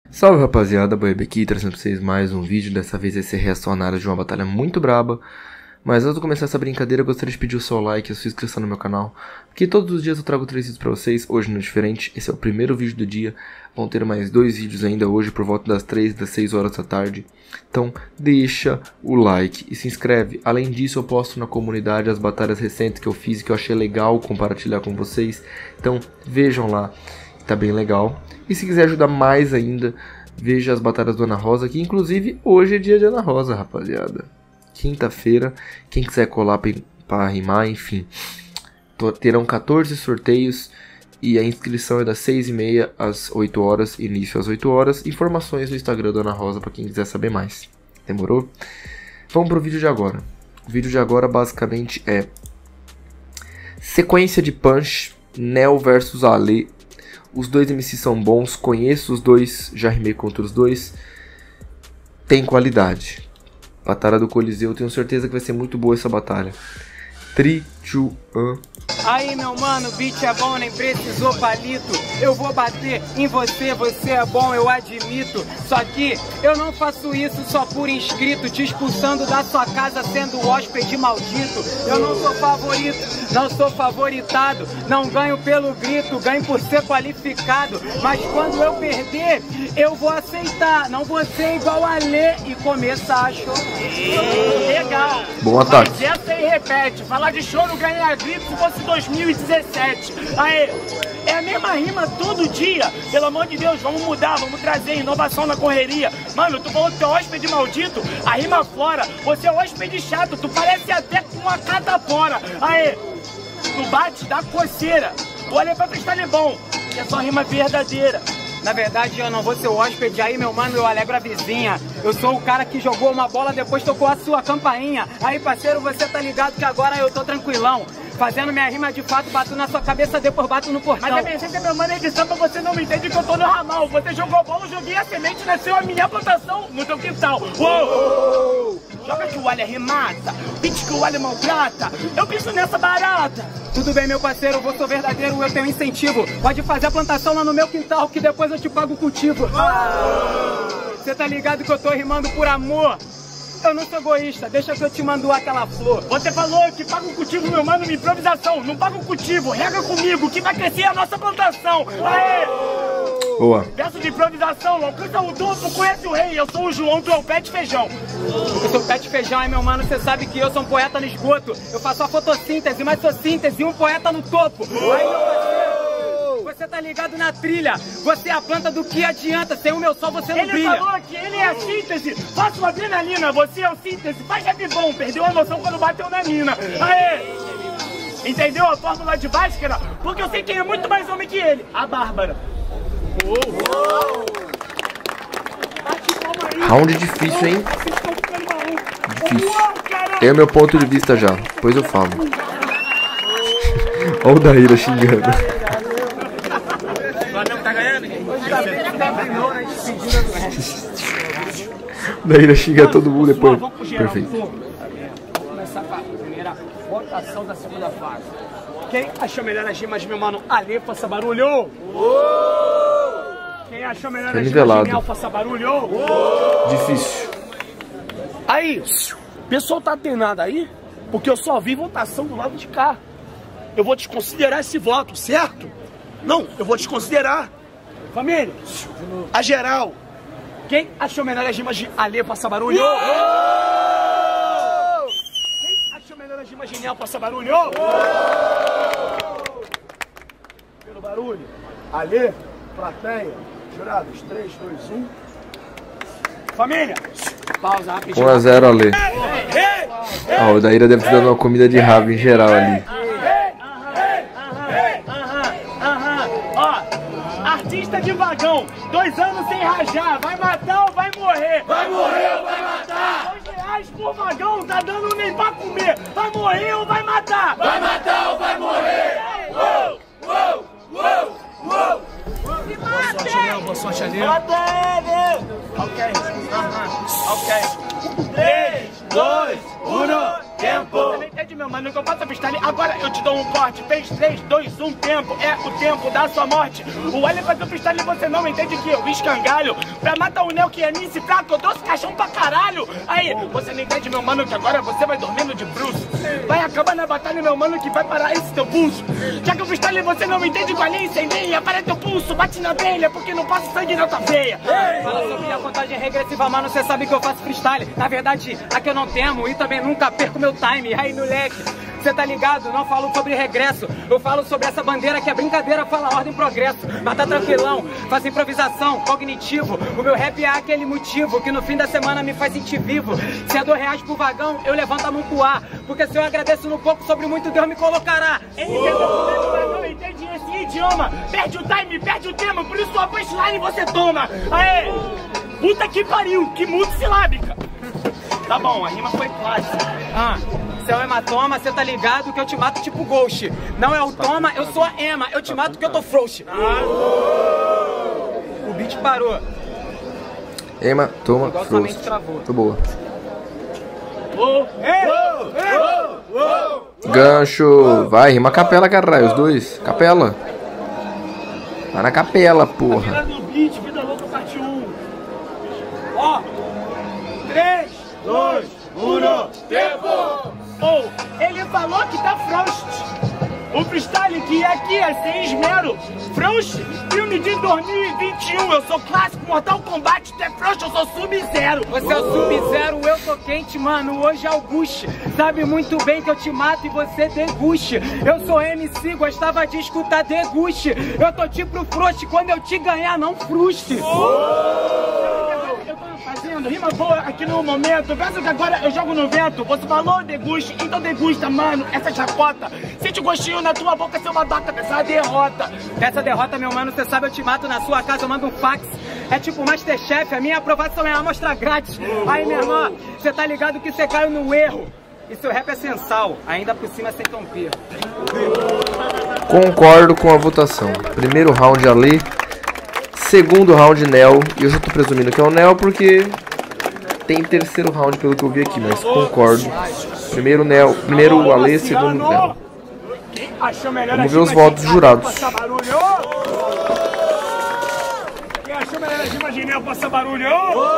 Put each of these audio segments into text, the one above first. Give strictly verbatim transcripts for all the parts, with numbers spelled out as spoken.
Salve rapaziada, Boeb aqui, trazendo pra vocês mais um vídeo. Dessa vez vai ser reacionário de uma batalha muito braba. Mas antes de começar essa brincadeira, eu gostaria de pedir o seu like e a sua inscrição no meu canal, porque todos os dias eu trago três vídeos pra vocês, hoje não é diferente. Esse é o primeiro vídeo do dia, vão ter mais dois vídeos ainda hoje por volta das três, das seis horas da tarde. Então deixa o like e se inscreve. Além disso, eu posto na comunidade as batalhas recentes que eu fiz e que eu achei legal compartilhar com vocês. Então vejam lá, tá bem legal. E se quiser ajudar mais ainda, veja as batalhas do Ana Rosa, que inclusive hoje é dia de Ana Rosa, rapaziada. Quinta-feira, quem quiser colar para rimar, enfim. Terão quatorze sorteios e a inscrição é das seis e meia às oito horas, início às oito horas. Informações no Instagram da Ana Rosa para quem quiser saber mais. Demorou? Vamos pro vídeo de agora. O vídeo de agora basicamente é sequência de punch, Nel versus Ale. Os dois M Cs são bons, conheço os dois, já rimei contra os dois. Tem qualidade. Batalha do Coliseu, tenho certeza que vai ser muito boa essa batalha. três, dois, um. Aí meu mano, o beat é bom, nem precisou palito. Eu vou bater em você, você é bom, eu admito. Só que eu não faço isso só por inscrito, te expulsando da sua casa sendo hóspede maldito. Eu não sou favorito, não sou favoritado, não ganho pelo grito, ganho por ser qualificado. Mas quando eu perder, eu vou aceitar, não vou ser igual a Lê e começar a chorar. Legal. Bom ataque. Mas essa aí repete, falar de choro ganhar grito se fosse dois mil e dezessete. Aê, é a mesma rima todo dia. Pelo amor de Deus, vamos mudar, vamos trazer inovação na correria. Mano, tu falou que tu é hóspede maldito, a rima fora. Você é hóspede chato, tu parece até com uma catapora. Aê, tu bate, dá coceira. Olha pra freestyle bom, que é só rima verdadeira. Na verdade, eu não vou ser o hóspede aí, meu mano, eu alegro a vizinha. Eu sou o cara que jogou uma bola, depois tocou a sua campainha. Aí, parceiro, você tá ligado que agora eu tô tranquilão. Fazendo minha rima de fato, bato na sua cabeça, depois bato no portão. Mas a minha gente, meu mano, é de samba, você não me entende que eu tô no ramal. Você jogou bola, eu joguei a semente, nasceu a minha plantação no teu quintal. Uou! Joga que o alho arremata, beat que o alho maltrata, eu piso nessa barata. Tudo bem, meu parceiro, eu sou verdadeiro, eu tenho incentivo. Pode fazer a plantação lá no meu quintal, que depois eu te pago o cultivo. Você tá ligado que eu tô rimando por amor? Eu não sou egoísta, deixa que eu te mando aquela flor. Você falou que paga o cultivo, meu mano, minha improvisação. Não paga o cultivo, rega comigo, que vai crescer a nossa plantação. Aê! Boa. Peço de improvisação, alcança o duplo, conhece o rei. Eu sou o João, tu é o pé de feijão. Eu sou o pé de feijão, hein, meu mano, você sabe que eu sou um poeta no esgoto. Eu faço a fotossíntese, mas sou síntese e um poeta no topo. Aí, meu parceiro, você tá ligado na trilha. Você é a planta do que adianta, sem o meu sol você não ele brilha. Ele falou que ele é a síntese, faça uma adrenalina, você é o síntese, faz rap bom, perdeu a noção quando bateu na mina. Aê! Entendeu a fórmula de Bhaskara? Porque eu sei quem é muito mais homem que ele, a Bárbara. Uou. Round difícil, hein? Difícil. Tem o meu ponto de vista já, depois eu falo. Olha o Daíra xingando. O Daíra xinga todo mundo depois. Perfeito. Vamos começar com a primeira votação da segunda fase. Quem achou melhor as rimas, meu mano? Ale, faça barulho! Quem achou melhor as rimas, Genial, faça barulho! Difícil. Aí, pessoal tá atenado aí? Porque eu só vi votação do lado de cá. Eu vou desconsiderar esse voto, certo? Não, eu vou desconsiderar. Família, a geral. Quem achou melhor as rimas de Ale, faça barulho? Quem achou melhor as rimas, Genial, faça barulho? Pelo barulho, Ale, plateia, jurados, três, dois, um. Família, pausa rapidinho. um a zero Ale. Ah, o Daíra deve estar dando uma comida de rabo em geral ali. Artista de vagão, dois anos sem rajar, vai matar ou vai morrer? Vai morrer ou vai matar? Dois reais por vagão, tá dando nem pra comer, vai morrer ou vai matar? Vai matar ou vai morrer? Uou, uou, uou, uou. Boa sorte, Léo, boa sorte, Léo. Ok, aham, ok. três, dois, um, tempo. entende, meu mano, que eu faço freestyle. Agora eu te dou um corte. Fez três, dois, um, tempo. É o tempo da sua morte. O L faz o freestyle e você não entende que eu escangalho. Pra matar o Neo que é nice fraco, eu trouxe caixão pra caralho. Aí, você não entende, meu mano, que agora você vai dormindo de bruxo. Vai acabar na batalha, meu mano, que vai parar esse teu pulso. Já que o freestyle você não entende, com a linha incendeia. Para teu pulso, bate na abelha, porque não passa sangue na tua veia. Fala sobre a contagem regressiva, mano, cê sabe que eu faço freestyle. Na verdade, aqui eu não temo e também nunca perco meu time. Aí, moleque, cê tá ligado? Não falo sobre regresso. Eu falo sobre essa bandeira que é brincadeira, fala ordem e progresso. Mas tá tranquilão, faz improvisação, cognitivo. O meu rap é aquele motivo que no fim da semana me faz sentir vivo. Se é dois reais pro vagão, eu levanto a mão pro ar. Porque se eu agradeço no pouco, sobre muito Deus me colocará. Ele não entende esse idioma. Perde o time, perde o tema, por isso a punchline você toma. Aê! Puta que pariu, que multissilábica. Tá bom, a rima foi clássica. Ah, se é o hematoma, cê tá ligado que eu te mato tipo Ghost. Não é o toma, eu sou a Ema, eu te mato que eu tô frouxa. O beat parou. Ema, toma, Igual sua mente frouxa. travou. Tô boa. Oh, oh, oh, oh. Gancho. Vai, rima capela, caralho, os dois. Capela. Tá na capela, porra. Vida do beat, vida louca, parte um. Ó, três, dois, um, tempo! Oh, ele falou que tá frouxo. O freestyle que aqui é sem esmero. Frouxo, filme de dois mil e vinte e um. Eu sou clássico, Mortal Kombat, tu é frouxo, eu sou Sub-Zero. Você é o Sub-Zero, eu tô quente, mano, hoje é Auguste. Sabe muito bem que eu te mato e você deguste. Eu sou M C, gostava de escutar deguste. Eu tô tipo frouxo, quando eu te ganhar, não frustre. Eu tô fazendo rima boa aqui no momento. Pensa que agora eu jogo no vento. Você falou deguste, então degusta, mano, essa chacota. Sente o gostinho na tua boca, seu babaca, dessa derrota. Dessa derrota, meu mano, cê sabe, eu te mato na sua casa, eu mando um fax. É tipo Masterchef, a minha aprovação é a amostra grátis. Aí, minha irmã, cê tá ligado que cê caiu no erro. E seu rap é sensal, ainda por cima sem tomper. Concordo com a votação. Primeiro round Ale. Segundo round Nel. E eu já tô presumindo que é o Nel porque tem terceiro round pelo que eu vi aqui, mas concordo. Primeiro Nel, primeiro Ale, segundo Nel. Vamos ver os votos dos jurados. Quem achou melhor a rima de Nel passar barulho?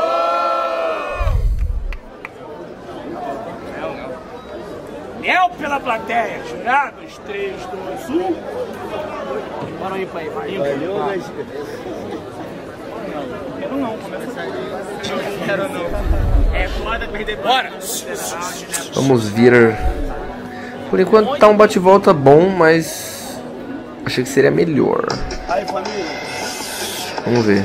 Nel pela plateia. Jurados, três, dois, um. Bora aí, pai. Vai indo. Quero não, começa. Quero não. É foda perder. Bora. Vamos vir. Por enquanto tá um bate-volta bom, mas achei que seria melhor. Aí, família. Vamos ver.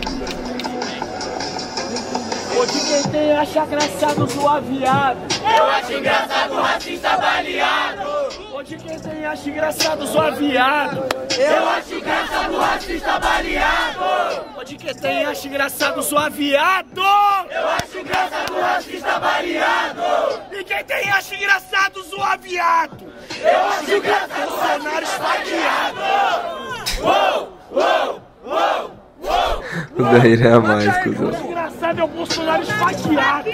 Hoje quem tem acha engraçado zoar viado. Eu acho engraçado racista baleado. Hoje quem tem acha engraçado zoar viado. Eu acho engraçado racista baleado. Hoje quem tem acha engraçado zoar viado. Eu acho engraçado racista baleado. E quem tem acha engraçado zoar viado. Eu acho engraçado Bolsonaro esfaqueado. Uou, uou, uou, uou. O Daíra é a mais, cuzão. O engraçado é o Bolsonaro esfaqueado.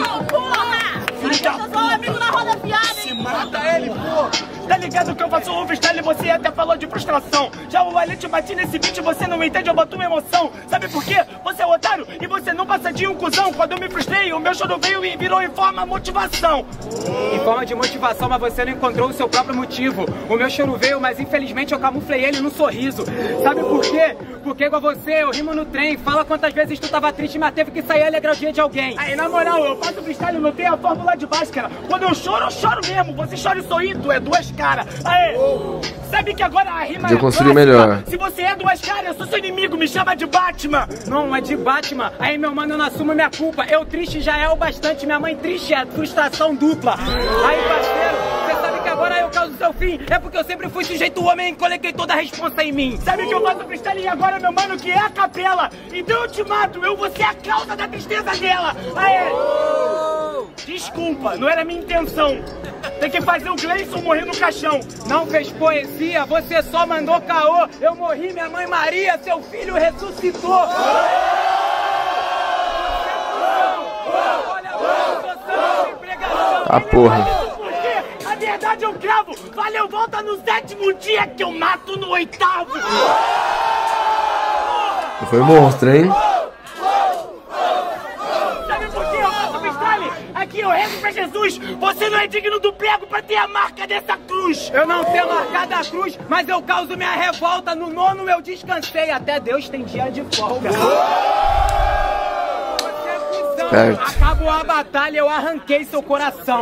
Eu sou amigo na roda fiada, Se mata ele, pô! Tá ligado que eu faço um freestyle, você até falou de frustração. Já o Ale te bati nesse beat, você não entende, eu boto uma emoção. Sabe por quê? Você é otário e você não passa de um cuzão. Quando eu me frustrei, o meu choro veio e virou em forma motivação. Em forma de motivação, mas você não encontrou o seu próprio motivo. O meu choro veio, mas infelizmente eu camuflei ele no sorriso. Sabe por quê? Porque igual você, eu rimo no trem. Fala quantas vezes tu tava triste, mas teve que sair alegrar o dia de alguém. Aí, na moral, eu faço freestyle, não tenho a fórmula de Bhaskara. Quando eu choro, eu choro mesmo. Você chora e sorri, tu é duas caras. Aê! Sabe que agora a rima Já é construí clássica? melhor. Se você é duas caras, eu sou seu inimigo, me chama de Batman. Não, é de Batman. Aí, meu mano, eu não assumo minha culpa. Eu triste já é o bastante, minha mãe triste é frustração dupla. Aí, parceiro, você sabe que agora eu causo seu fim. É porque eu sempre fui sujeito homem e coloquei toda a responsa em mim. Sabe que eu faço freestyle e agora, meu mano, que é a capela. Então eu te mato, eu vou ser a causa da tristeza dela. Aê! Desculpa, não era minha intenção. Tem que fazer o Gleison morrer no caixão. Não fez poesia, você só mandou caô. Eu morri, minha mãe Maria, seu filho ressuscitou. Olha, Ah, porra. Por quê? A vontade eu cravo. Valeu, volta no sétimo dia que eu mato no oitavo. Foi monstro, hein? Sabe por que eu faço freestyle? Aqui eu rezo pra Jesus. Você não é digno do prego pra ter a marca dessa cruz. Eu não tenho marcada a cruz, mas eu causo minha revolta. No nono eu descansei, até Deus tem dia de folga. Certo. Acabou a batalha, eu arranquei seu coração.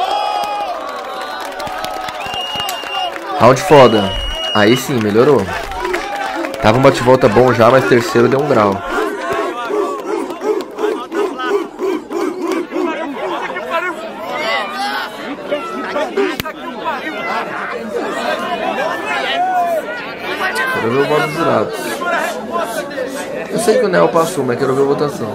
Round foda. Aí sim, melhorou. Tava um bate-volta bom já, mas terceiro deu um grau. Quero ver o voto dos jurados. Eu sei que o Neo passou, mas quero ver a votação.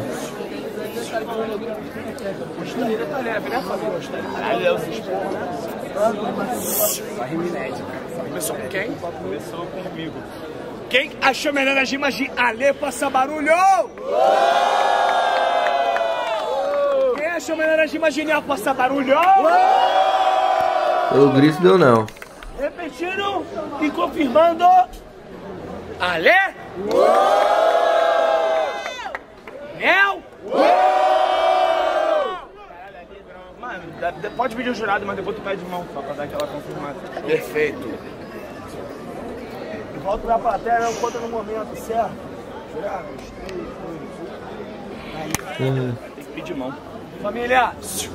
Começou com quem? Começou comigo. Quem achou melhor as rimas de Ale passa barulho? Quem achou melhor as rimas de Neo passa barulho? Pelo grito deu não. Repetindo e confirmando. Ale? Neo? Mano, pode pedir o jurado, mas depois tu pede mão só pra dar aquela confirmada. Perfeito. Volto pra plateia, eu conto no momento, certo? Jurado, três, dois, um. Aí, tem que pedir mão. Família!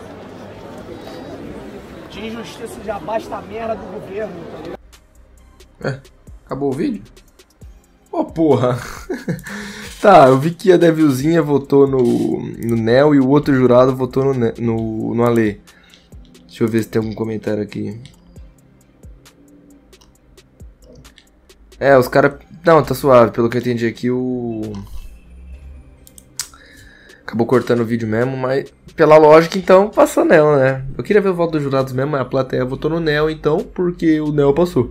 De injustiça já basta a merda do governo, tá ligado? É, acabou o vídeo? Ô, oh, porra. Tá, eu vi que a Devilzinha votou no, no Neo e o outro jurado votou no, no, no Ale. Deixa eu ver se tem algum comentário aqui. É, os caras... Não, tá suave. Pelo que eu entendi aqui, o... Acabou cortando o vídeo mesmo, mas... Pela lógica, então, passou Neo, né? Eu queria ver o voto dos jurados mesmo, mas a plateia votou no Neo, então, porque o Neo passou.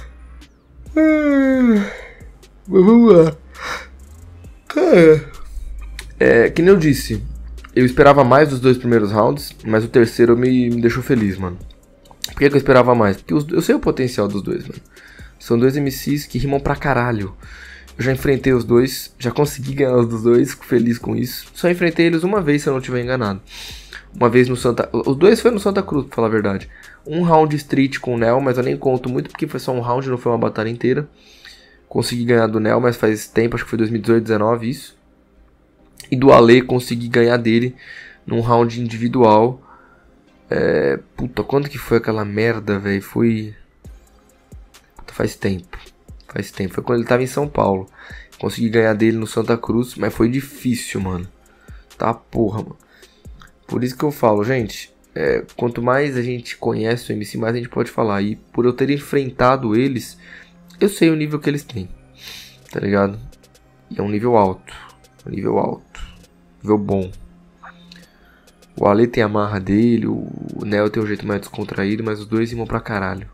Ah, vamos lá. Cara... É, que nem eu disse, eu esperava mais dos dois primeiros rounds, mas o terceiro me, me deixou feliz, mano. Por que, que eu esperava mais? Porque os, eu sei o potencial dos dois, mano. São dois M Cs que rimam pra caralho. Eu já enfrentei os dois, já consegui ganhar os dos dois, fico feliz com isso. Só enfrentei eles uma vez, se eu não estiver enganado. Uma vez no Santa... Os dois foi no Santa Cruz, pra falar a verdade. Um round street com o Neo, mas eu nem conto muito porque foi só um round, não foi uma batalha inteira. Consegui ganhar do Neo, mas faz tempo, acho que foi dois mil e dezoito, dezenove isso. E do Ale consegui ganhar dele num round individual. É... Puta, quando que foi aquela merda, velho? Foi... Puta, faz tempo. Faz tempo. Foi quando ele tava em São Paulo. Consegui ganhar dele no Santa Cruz, mas foi difícil, mano. Tá porra, mano. Por isso que eu falo, gente. É, quanto mais a gente conhece o M C, mais a gente pode falar. E por eu ter enfrentado eles, eu sei o nível que eles têm. Tá ligado? E é um nível alto. Um nível alto. Nível bom. O Ale tem a marra dele, o Neo tem um jeito mais descontraído, mas os dois rimam pra caralho.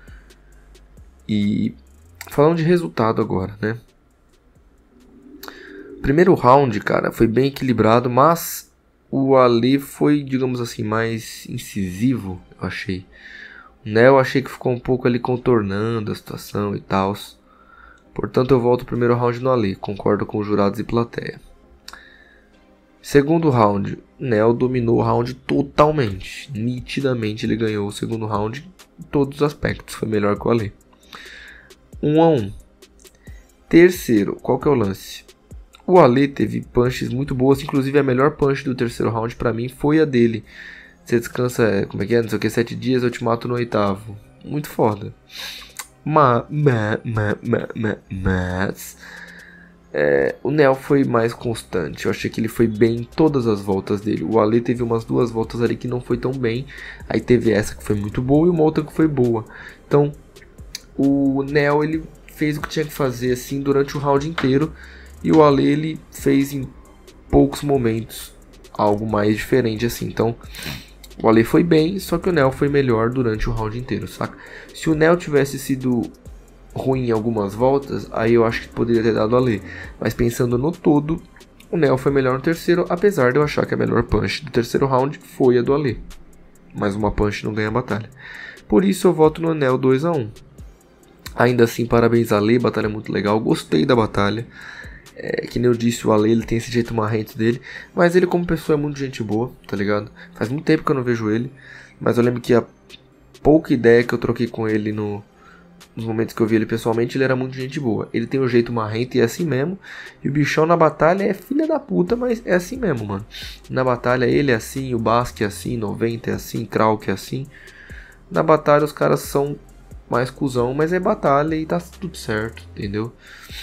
E falando de resultado agora, né? Primeiro round, cara, foi bem equilibrado, mas o Ale foi, digamos assim, mais incisivo, eu achei. O Neo eu achei que ficou um pouco ali contornando a situação e tal. Portanto, eu volto o primeiro round no Ale, concordo com os jurados e plateia. Segundo round, Neo dominou o round totalmente. Nitidamente ele ganhou o segundo round em todos os aspectos. Foi melhor que o Ale. um a um. Terceiro, qual que é o lance? O Ale teve punches muito boas. Inclusive a melhor punch do terceiro round pra mim foi a dele. Você descansa, como é que é? Não sei o que, sete dias, eu te mato no oitavo. Muito foda. Mas... mas, mas, mas, mas É, o Neo foi mais constante. Eu achei que ele foi bem em todas as voltas dele. O Ale teve umas duas voltas ali que não foi tão bem. Aí teve essa que foi muito boa e uma outra que foi boa. Então o Neo ele fez o que tinha que fazer assim durante o round inteiro. E o Ale ele fez em poucos momentos algo mais diferente assim. Então o Ale foi bem, só que o Neo foi melhor durante o round inteiro, saca? Se o Neo tivesse sido ruim em algumas voltas, aí eu acho que poderia ter dado Ale. Mas pensando no todo, o Neo foi melhor no terceiro, apesar de eu achar que a melhor punch do terceiro round foi a do Ale. Mas uma punch não ganha a batalha. Por isso eu voto no Nel dois a um. Ainda assim, parabéns a Ale, batalha muito legal, gostei da batalha. É, que nem eu disse, o Ale, ele tem esse jeito marrento dele, mas ele como pessoa é muito gente boa, tá ligado? Faz muito tempo que eu não vejo ele, mas eu lembro que a pouca ideia que eu troquei com ele no, nos momentos que eu vi ele pessoalmente, ele era muito gente boa. Ele tem um jeito marrento e é assim mesmo, e o bichão na batalha é filha da puta, mas é assim mesmo, mano. Na batalha ele é assim, o Basque é assim, noventa é assim, Krauk é assim. Na batalha os caras são mais cuzão, mas é batalha e tá tudo certo, entendeu?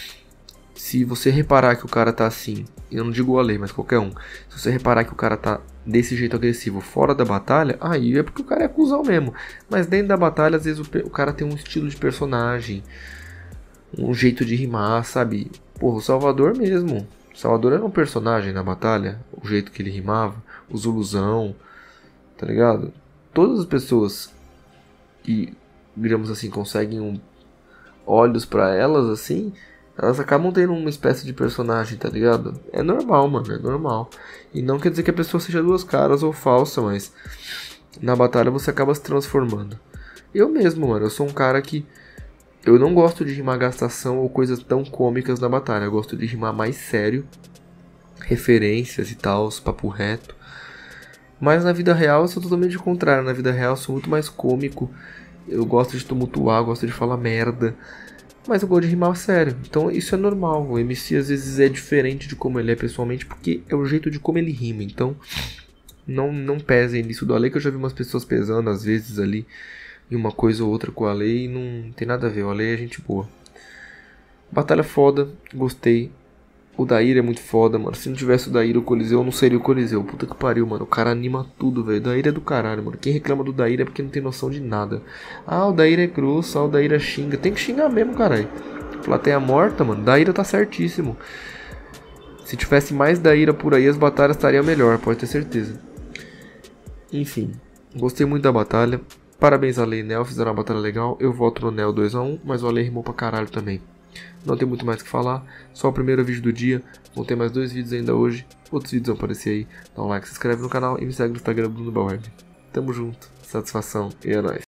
Se você reparar que o cara tá assim, eu não digo o Ale, mas qualquer um, se você reparar que o cara tá desse jeito agressivo fora da batalha, aí é porque o cara é cuzão mesmo. Mas dentro da batalha, às vezes o, o cara tem um estilo de personagem, um jeito de rimar, sabe? Porra, o Salvador mesmo. O Salvador era um personagem na batalha, o jeito que ele rimava, o Zuluzão, tá ligado? Todas as pessoas que, digamos assim, conseguem um, olhos pra elas, assim, elas acabam tendo uma espécie de personagem, tá ligado? É normal, mano, é normal. E não quer dizer que a pessoa seja duas caras ou falsa, mas na batalha você acaba se transformando. Eu mesmo, mano, eu sou um cara que eu não gosto de rimar gastação ou coisas tão cômicas na batalha. Eu gosto de rimar mais sério, referências e tal, papo reto. Mas na vida real eu sou totalmente o contrário. Na vida real eu sou muito mais cômico. Eu gosto de tumultuar, gosto de falar merda. Mas eu gosto de rimar sério, então isso é normal. O M C às vezes é diferente de como ele é pessoalmente, porque é o jeito de como ele rima. Então não, não pesem nisso do Ale, que eu já vi umas pessoas pesando às vezes ali em uma coisa ou outra com o Ale e não tem nada a ver. O Ale é gente boa. Batalha foda, gostei. O Daíra é muito foda, mano. Se não tivesse o Daíra, o Coliseu não seria o Coliseu. Puta que pariu, mano. O cara anima tudo, velho. O Daíra é do caralho, mano. Quem reclama do Daíra é porque não tem noção de nada. Ah, o Daíra é grosso. Ah, o Daíra xinga. Tem que xingar mesmo, caralho. Plateia morta, mano. Daíra tá certíssimo. Se tivesse mais Daíra por aí, as batalhas estariam melhor, pode ter certeza. Enfim, gostei muito da batalha. Parabéns a Ale e Nel, fizeram uma batalha legal. Eu voto no Nel dois a um, mas o Ale rimou pra caralho também. Não tem muito mais o que falar, só o primeiro vídeo do dia. Vão ter mais dois vídeos ainda hoje. Outros vídeos vão aparecer aí. Dá um like, se inscreve no canal e me segue no Instagram Bruno Bauerb. Tamo junto, satisfação e é nóis.